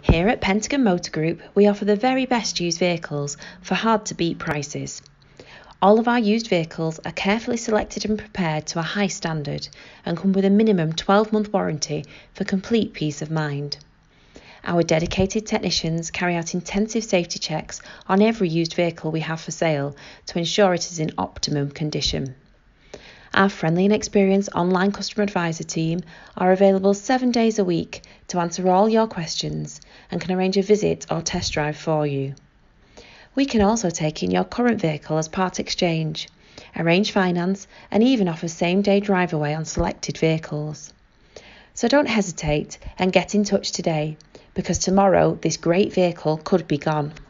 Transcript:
Here at Pentagon Motor Group, we offer the very best used vehicles for hard-to-beat prices. All of our used vehicles are carefully selected and prepared to a high standard and come with a minimum 12-month warranty for complete peace of mind. Our dedicated technicians carry out intensive safety checks on every used vehicle we have for sale to ensure it is in optimum condition. Our friendly and experienced online customer advisor team are available 7 days a week to answer all your questions and can arrange a visit or test drive for you. We can also take in your current vehicle as part exchange, arrange finance and even offer same-day drive away on selected vehicles. So don't hesitate and get in touch today, because tomorrow this great vehicle could be gone.